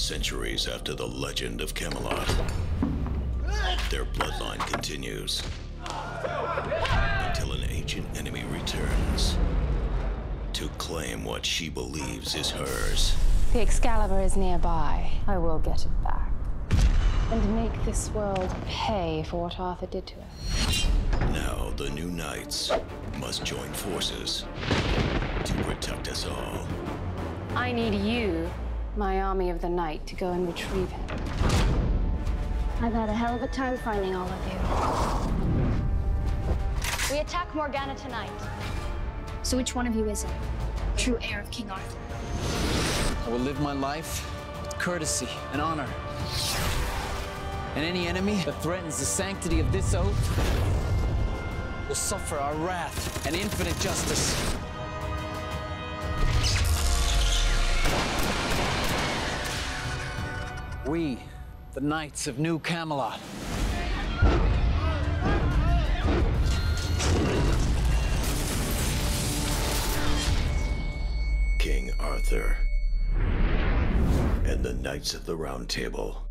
centuries after the legend of Camelot, their bloodline continues until an ancient enemy returns to claim what she believes is hers. The Excalibur is nearby. I will get it back. And make this world pay for what Arthur did to it. Now the new knights must join forces to protect us all. I need you, my army of the night, to go and retrieve him. I've had a hell of a time finding all of you. We attack Morgana tonight. So which one of you is it? True heir of King Arthur. I will live my life with courtesy and honor. And any enemy that threatens the sanctity of this oath will suffer our wrath and infinite justice. We, the Knights of New Camelot. King Arthur and the Knights of the Round Table.